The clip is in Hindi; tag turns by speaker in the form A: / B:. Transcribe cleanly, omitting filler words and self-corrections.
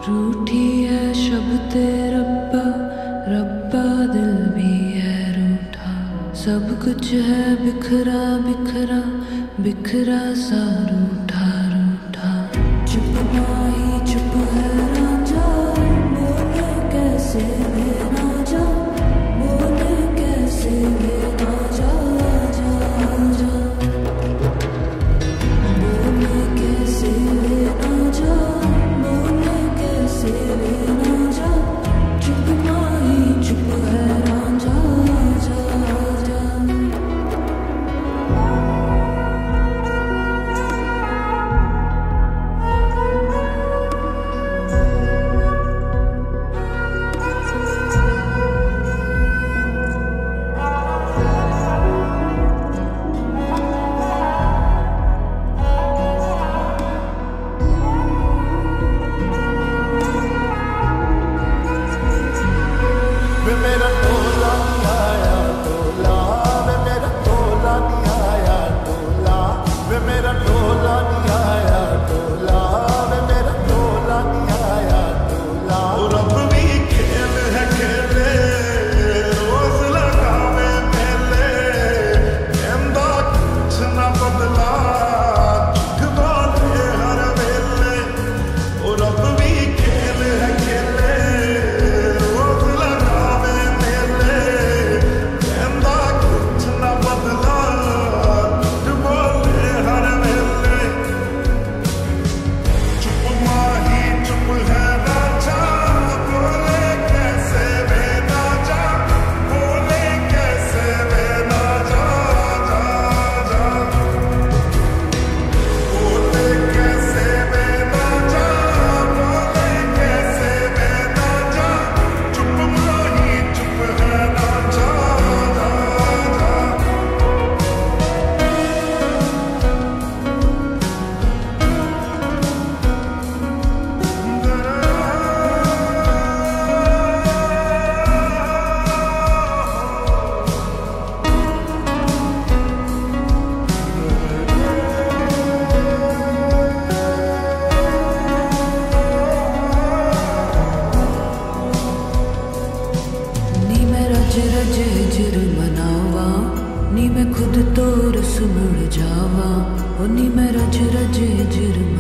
A: रूठी है शब्द रब्बा, रब्बा दिल भी है रूठा। सब कुछ है बिखरा बिखरा, बिखरा सा रूठा रूठा। चुप माही चुप है रांझा, बोले कैसे वे ना जा, बोले कैसे वे ना जा, जा जा। बोले कैसे वे ना जा, बोले कैसे वे ना जा। चुप माही चुप है रांझा, जा जा।
B: मेरा टोला नहीं आया टोला, मेरा टोला नहीं आया टोला, मेरा टोला नहीं आया टोला, मेरा टोला नहीं आया टोला। और अब भी खेल है खेले, रोज लगावे मेले, कहंदा कुछ ना बदला, झूठ बोले हर वेले। और अब भी खेल है खेले,
A: रज हिजर मनावा, नी मैं खुद तो रस मुड़ जावा। ओ नी मैं रज हिजर